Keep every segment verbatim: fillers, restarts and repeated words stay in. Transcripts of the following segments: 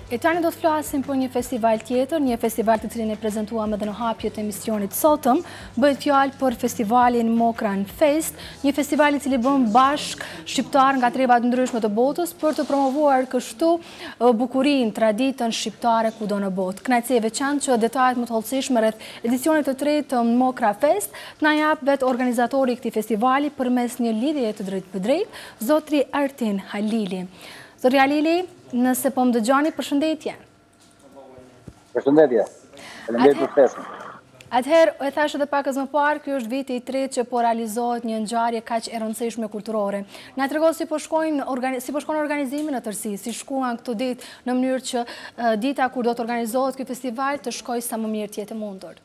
E tani do të flasim për një festival tjetër, një festival të cilin e prezentuam edhe në hapjet e emisionit sotëm. Bëhet fjalë për festivalin Mokra Fest, një festival i cili bën bashk shqiptar nga treba të ndryshme të botës për të promovuar kështu bukurinë, traditën shqiptare kudo në botë. Kënaqësi e veçantë që detajet më të hollësishme rreth edicionit të tretë të Mokra Fest na jap vetë organizatori i këtij festivali përmes një lidhjeje të drejtë për drejtë, zotri Artin Halili. Zotri Halili, nëse po më dëgjoni, përshëndetje. Përshëndetje. Faleminderit për ftesën. Atëherë, e thash edhe pak më parë, ky është viti i tretë që po realizohet një ngjarje kaq e rëndësishme kulturore. Na tregon si po shkojnë si po shkon organizimi në tërësi, si shkuan këto ditë në mënyrë që uh, dita kur do të organizohet ky festival të shkojë sa më mirë të jetë mundur.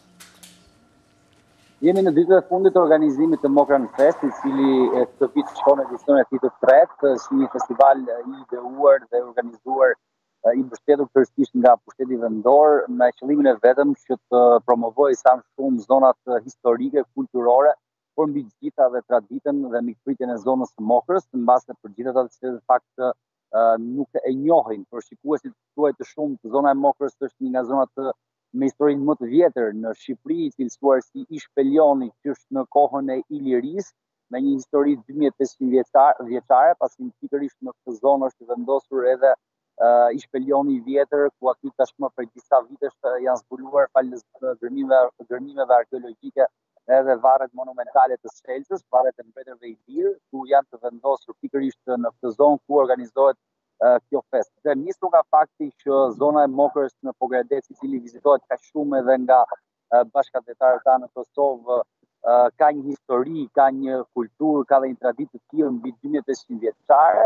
Jemi në ditët e fundit të organizimit të Mokra Fest, i cili këtë vit shkon edicioni i tij të tretë, si një festival i ideuar dhe organizuar i mbështetur tërësisht nga pushteti vendor, me qëllimin e vetëm që të promovojë sa më shumë zonat historike, kulturore, por mbi të gjitha dhe traditën dhe mikpritjen e zonës së Mokrës, mbase për gjithë ata që në fakt nuk e njohin, por shikuesit tuaj të shumë, zona e Mokrës është një nga zonat me historinë më të vjetër në Shqipëri, cilësuar si ish Pelioni, që është në kohën e Ilirisë, me një histori dy mijë e pesëqind vjeçare, pasi pikërisht në këtë zonë është vendosur edhe uh, ish Pelioni i vjetër, ku aty tashmë për disa vitesh janë zbuluar falë gërmimeve, gërmimeve arkeologjike edhe varret monumentale të Shelcës, varret e mbretërve ilirë, ku janë të vendosur pikërisht në këtë zonë ku organizohet kjo fest. Dhe nisur nga fakti që zona e Mokrës në Pogradec, i cili vizitohet kaq shumë edhe nga bashkëdhetarët tanë në Kosovë, ka një histori, ka një kulturë, ka dhe një traditë të tillë mbi dy mijë e pesëqind vjeçare.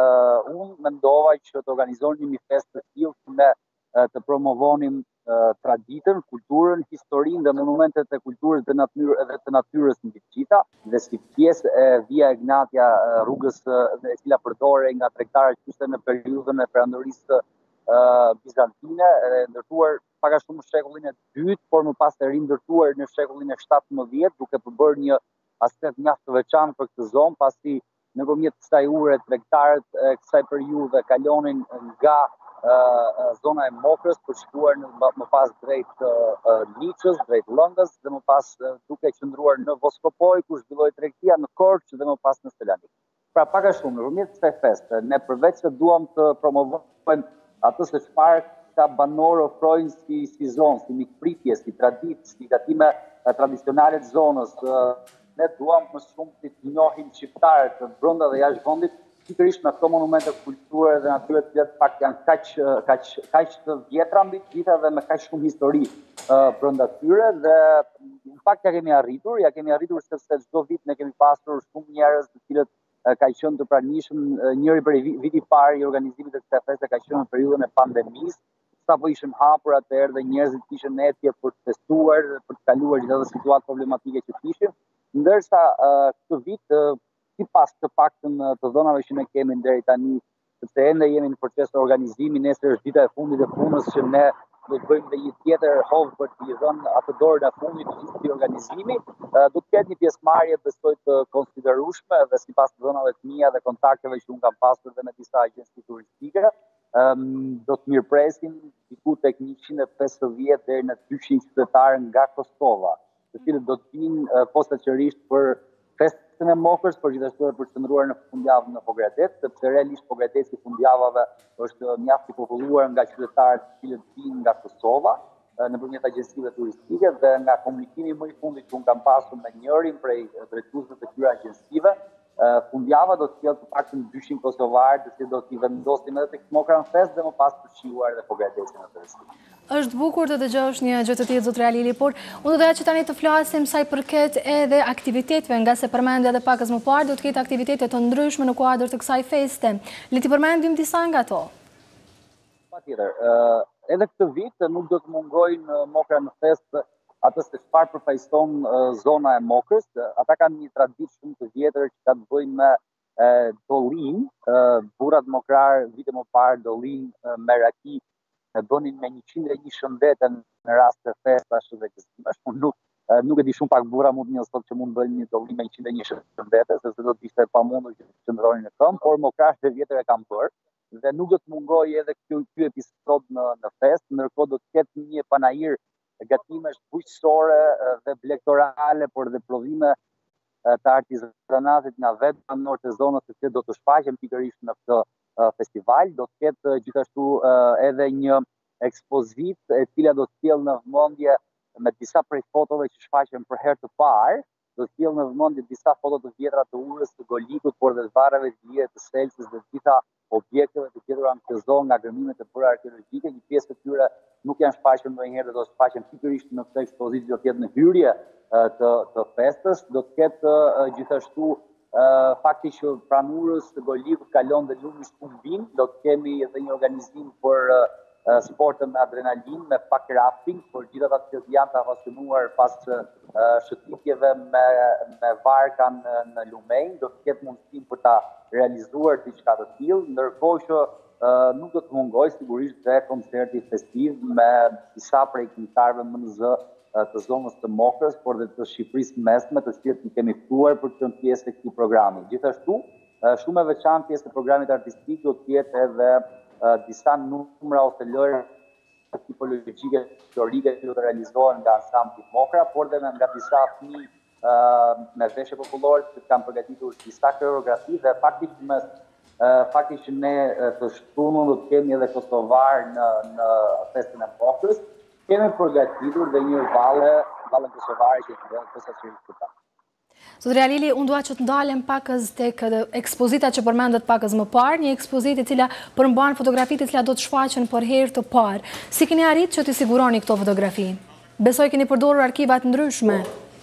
Unë mendova që të organizonim një fest të tillë që ne të promovonim traditën, kulturën, historinë dhe monumentet e kulturës dhe natyrë edhe të natyrës mbi të gjitha, dhe si pjesë e Via Egnatia, rrugës e cila përdore nga tregtarët qyste në periudhën e perandorisë bizantine, e ndërtuar pak a shumë në shekullin e dytë, por më pas e rindërtuar në shekullin e shtatëmbëdhjetë, duke përbërë një aspekt mjaft të veçantë për këtë zonë, pasi nëpërmjet kësaj ure tregtarët e kësaj periudhe kalonin nga Uh, zona e Mokrës për shkuar në, më pas drejt uh, Liçës, drejt Lëngës dhe më pas uh, duke qëndruar në Voskopoj, ku zhvilloi tregtia në Korçë dhe më pas në Selanik. Pra pak a shumë, nëpërmjet kësaj feste, ne përveç se duam të promovojmë atë se çfarë ka banorë ofrojnë si, si zonë, si mikpritje, si traditë, si gatime uh, tradicionale të zonës, uh, ne duam më shumë të njohim shqiptarët brenda dhe jashtë vendit, pikërisht në këto monumente kulturore dhe natyre të cilat pak janë kaq kaq kaq të vjetra mbi të gjitha dhe me kaq shumë histori uh, brenda tyre, dhe në fakt ja kemi arritur, ja kemi arritur sepse çdo vit ne kemi pasur shumë njerëz të cilët uh, kanë qenë të pranishëm. Uh, njëri prej viti i parë i organizimit të kësaj feste ka qenë në periudhën e pandemisë, sapo ishim hapur atëherë dhe njerëzit kishin etje për të festuar, për të kaluar gjithë ato situatë problematike që kishim, ndërsa uh, këtë vit uh, sipas të paktën të dhënave që ne kemi deri tani, sepse ende jemi në proces të organizimi, nesër është dita e fundit e punës që ne do të bëjmë dhe një tjetër hovë për t'i dhënë atë dorën e fundit të gjithë këtij organizimi. Do të ketë një pjesëmarrje besoj të konsiderueshme dhe sipas të dhënave të mia dhe kontakteve që unë kam pasur dhe me disa agjenci turistike, do të mirpresin diku tek njëqind e pesëdhjetë deri në dyqind qytetarë nga Kosova, të cilët do të vinë posaçërisht për festën e Mokrës, por gjithashtu edhe për të qëndruar në fundjavë në Pogradec, sepse realisht Pogradeci fundjavave është mjaft i populluar nga qytetarët të cilët vinë nga Kosova, nëpërmjet agjencive turistike, dhe nga komunikimi më i fundit që unë kam pasur me njërin prej drejtuesve të këtyre agjencive, fundjava do të sjellë të paktën dyqind kosovarë, të cilët do t'i vendosim edhe tek Mokra Fest dhe më pas të shijuar edhe Pogradecin në tërësi. Është bukur të dëgjosh një gjë të tillë, zotri Halili, por unë do doja që tani të flasim sa i përket edhe aktiviteteve, nga se përmendja edhe pak më parë do të ketë aktivitete të ndryshme në kuadër të kësaj feste. Le t'i përmendim disa nga ato. Patjetër, edhe këtë vit nuk do të mungojnë Mokra në Fest atë se çfarë përfaqëson zona e Mokrës. Ata kanë një traditë shumë të vjetër që ka të bëjë me dollin, burrat mokrar vite më parë dollin me raki e bënin me njëqind e një shëndete në rast të festash dhe gëzimesh. Unë nuk nuk e di, shumë pak burra mund një sot që mund bëjnë një dolli me njëqind e një shëndete, sepse do të ishte pamundur që të qëndronin në këmbë, por mokrashët e vjetër e kanë bërë. dhe nuk do të mungoj edhe ky, ky episod në, në fest, ndërkohë do të ketë një panajir gatimesh bujqësore dhe blektorale, por dhe prodhime të artizanatit nga vetë banorët e zonës që do të shfaqen pikërisht në këtë festival. Do të ketë gjithashtu edhe një ekspozitë e cila do të sjellë në vëmendje me disa prej fotove që shfaqen për herë të parë, do të sjellë në vëmendje disa foto të vjetra të urës, të golikut, por dhe të varreve të lira të Selcës dhe të gjitha objekteve të gjetura në këtë zonë nga gërmimet e bërë arkeologjike. Një pjesë të tyre nuk janë shfaqur ndonjëherë, do të shfaqen pikërisht në këtë ekspozitë, do të jetë në hyrje të, të festës. Do të ketë gjithashtu fakti që pranë urës të golikut kalon dhe lumi shkumbin. Do të kemi edhe një organizim për sportën me adrenalin, me pak rafting, por gjithat atë që janë të apasionuar pas shëtitjeve me, me varka në, në lumenj, do të ketë mundësim për ta realizuar diçka të tillë, ndërkohë që uh, nuk do të mungoj sigurisht dhe koncerti festiv me disa prej këngëtarëve M N Z të zonës të Mokrës, por dhe të Shqipërisë mesme, të cilët i kemi ftuar për të qenë pjesë të këtij programi. Gjithashtu, uh, shumë e veçantë pjesë të programit artistik do të jetë edhe uh, disa numra ose lojë tipologjike historike që do të realizohen nga ansambli Mokra, por dhe nga disa fëmijë uh, me veshje popullore që kanë përgatitur disa koreografi dhe faktikisht me uh, faktikisht që ne uh, të shtunën do të kemi edhe kosovar në në festën e Mokrës. Kemi përgatitur dhe një valle, valle kosovare që të bëhet posaçërisht për ta. Zotëri Alili, unë dua që të ndalem pakës tek ekspozita që përmendet pakës më parë, një ekspozitë e cila përmban fotografitë e cila do të shfaqen për herë të parë. Si keni arritë që të siguroni këto fotografi? Besoj keni përdorur arkiva të ndryshme.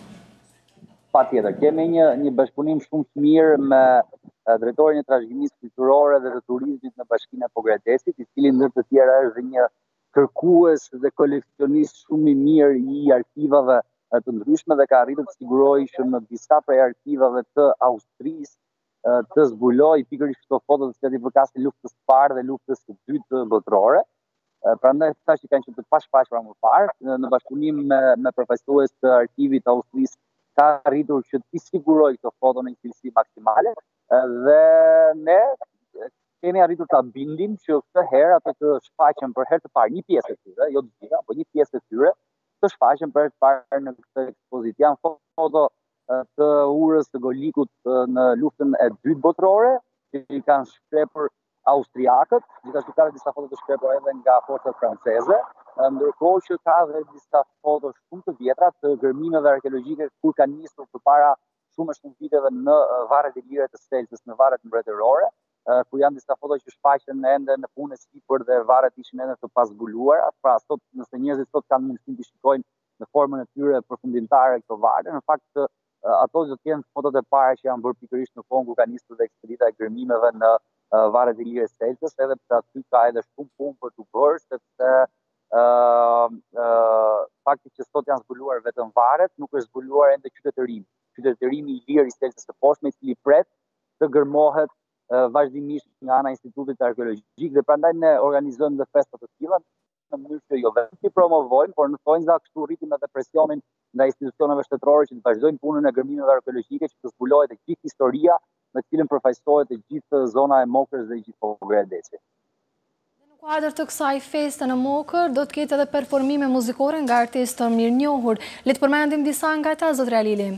Patjetër, kemi një një bashkëpunim shumë të mirë me drejtorin e trashëgimisë kulturore dhe të turizmit në Bashkinë e Pogradecit, i cili ndër të tjera është një kërkues dhe koleksionist shumë i mirë i arkivave të ndryshme dhe ka arritur të sigurojë që në disa prej arkivave të Austrisë të zbulojë pikërisht këto foto të cilat i përkasin luftës së parë dhe luftës së dytë botërore. Prandaj ata që kanë qenë të pashfaqura më parë, në bashkëpunim me, me profesues të arkivit të Austrisë, ka arritur që të sigurojë këto foto në një cilësi maksimale dhe ne kemi arritur ta bindim që këtë herë ato të shfaqen për herë të parë një pjesë e tyre, jo të gjitha, por një pjesë e tyre të shfaqen për herë të parë në këtë ekspozitë. Janë foto të urës të golikut në luftën e dytë botërore, që i kanë shkrepur austriakët, gjithashtu ka dhe disa foto të shkrepur edhe nga forcat franceze, ndërkohë që ka dhe disa foto shumë të vjetra të gërmimeve arkeologjike kur kanë nisur përpara shumë shumë viteve në varret e lira të Selcës, në varret mbretërore, ku janë disa foto që shfaqen ende në punë sipër dhe varret ishin ende të pazbuluara. Pra sot nëse njerëzit sot kanë mundësinë të shikojnë në formën e tyre përfundimtare këto varre, në fakt ato do të jenë fotot e para që janë bërë pikërisht në kohën kur ka nisur dhe ekspedita e gërmimeve në varret e lira të Selcës, edhe pse aty ka edhe shumë punë për të bërë, sepse uh, uh, fakti që sot janë zbuluar vetëm varret, nuk është zbuluar ende qytetërimi. Qytetërimi i lirë i Selcës së poshtme, i cili pret të gërmohet vazhdimisht nga ana e Institutit Arkeologjik dhe prandaj ne organizojmë dhe festa të tilla në mënyrë që jo vetëm të promovojmë, por në thonjza kështu rritim edhe presionin nga institucioneve shtetërore që të vazhdojnë punën e gërmimeve arkeologjike, që të zbulohet e gjithë historia me të cilën përfaqësohet e gjithë zona e Mokrës dhe e gjithë Pogradeci. Në kuadër të kësaj feste në Mokër do të ketë edhe performime muzikore nga artistë të mirënjohur. Le të përmendim disa nga ata, zotëri Alili.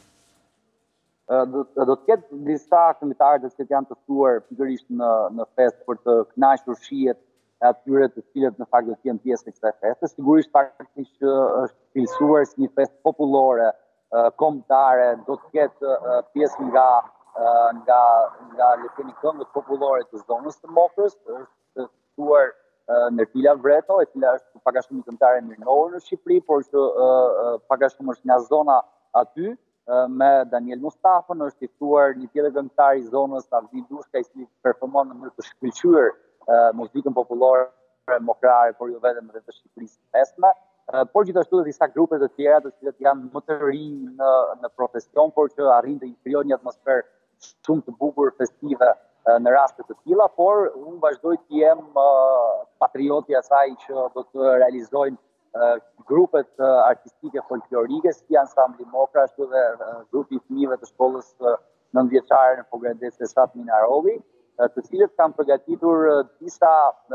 Do, do të ketë disa këngëtarë të cilët janë të ftuar pikërisht në në festë për të kënaqur shihet e atyre të cilët në fakt do të jenë pjesë e kësaj feste. Sigurisht faktikisht që është cilësuar si një festë popullore, kombëtare, do të ketë pjesë nga nga nga le të themi këngët popullore të zonës së Mokrës, është ftuar Nertila Vreto, e cila është pak a shumë një këngëtare mirënjohur në Shqipëri, por që pak a shumë është nga zona aty. Me Daniel Mustafën është i ftuar një tjetër këngëtar i zonës, Avdi Dushka, i cili performon në mënyrë të shkëlqyer muzikën popullore mokrare, por jo vetëm edhe të Shqipërisë mesme, por gjithashtu edhe disa grupe të tjera të cilët janë më të rinj në në profesion, por që arrin të krijojnë një atmosferë shumë të bukur festive në raste të tilla, por unë vazhdoj të jem patrioti i asaj që do të realizojnë grupet artistike folklorike, si ansambli Mokra, ashtu dhe grupi i fëmijëve të shkollës nëntëvjeçare në Pogradec e Shat Minarolli, të cilët kanë përgatitur disa,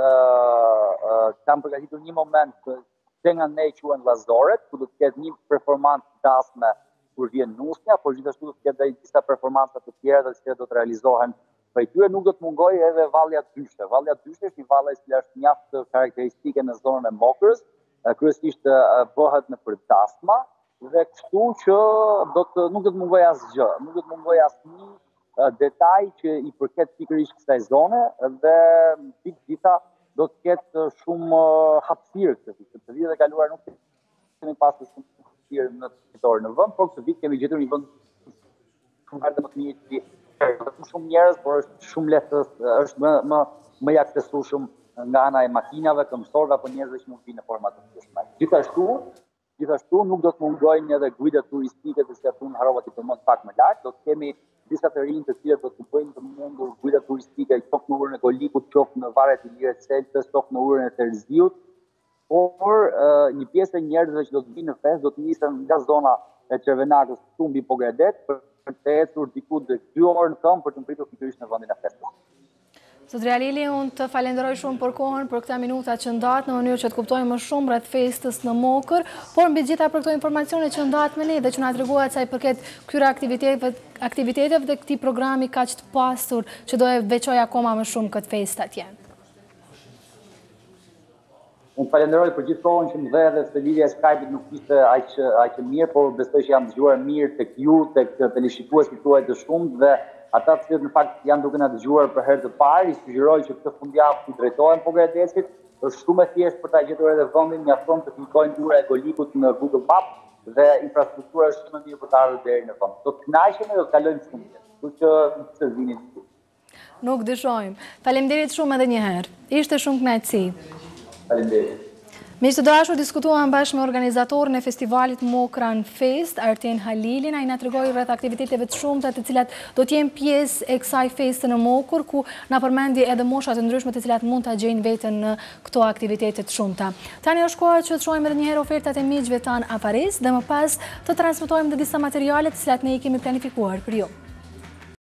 kanë përgatitur një moment që nga ne quhen vllazorët, ku do të ketë një performancë dasme kur vjen nusnja, por gjithashtu do të ketë disa performanca të tjera të cilat do të realizohen. Prej tyre nuk do të mungojë edhe vallja dyshe. Vallja dyshe është një vallë e cila është mjaft karakteristike në zonën e Mokrës, kryesisht bëhet në për dasma dhe kështu që do të nuk do të mungojë asgjë, nuk do të mungojë asnjë detaj që i përket pikërisht kësaj zone dhe mbi të gjitha do të ketë shumë hapësirë këtë vit. Këtë vit e kaluar nuk kemi pasur shumë hapësirë në territor në vend, por këtë vit kemi gjetur një vend shumë herë më të mirë që është shumë njerëz, por është shumë lehtë, është më më më i aksesueshëm nga ana e makinave, këmbësorëve apo njerëzve që mund të vinë në forma të ndryshme. Gjithashtu, gjithashtu nuk do të mungojnë edhe guidat turistike të cilat unë harrova të përmend pak më lart, do të kemi disa të rinj të cilët do të bëjnë të mundur guida turistike qoftë në urën e Golikut, qoftë në varret e lirë të Celtës, qoftë në urën e Terziut, por një pjesë e njerëzve që do të vinë në fest do të nisen nga zona e Çervenakës këtu mbi Pogradet për të ecur diku deri dy orë në këmbë për të mbritur pikërisht në vendin e festit. Zotri Alili, unë të falenderoj shumë për kohën, për këta minuta që ndatë në mënyrë që të kuptojmë më shumë rreth festës në Mokër, por mbi gjitha për këto informacione që ndatë me ne dhe që na treguat sa i përket këtyre aktiviteteve, aktiviteteve dhe këtij programi kaq të pasur që do e veçoj akoma më shumë këtë festë atje. Unë falenderoj për gjithë kohën që më dhe dhe se lidhja e Skype-it nuk ishte aq aq e mirë, por besoj që jam dëgjuar mirë tek ju, tek teleshikuesit tuaj të shumtë dhe ata të cilët në fakt janë duke na dëgjuar për herë të parë, i sugjeroj që këtë fundjavë të drejtohen Pogradesit. Është shumë e thjeshtë për ta gjetur edhe vendin, mjafton të klikojnë ura e Golikut në Google Maps dhe infrastruktura është shumë e mirë për të ardhur deri në vend. Do të kënaqemi dhe do të kalojmë shumë mirë. Kështu që të vini. Nuk dyshojmë. Faleminderit shumë edhe një herë. Ishte shumë kënaqësi. Faleminderit. Miq të dashur, diskutuam bashkë me organizatorën e festivalit Mokra në Fest, Arten Halilin, ai na tregoi rreth aktiviteteve të shumta të cilat do të jenë pjesë e kësaj feste në Mokër, ku na përmendi edhe mosha të ndryshme të cilat mund ta gjejnë veten në këto aktivitete të shumta. Tani është koha që të shohim edhe një herë ofertat e miqve tan aparis dhe më pas të transmetojmë edhe disa materiale të cilat ne i kemi planifikuar për ju.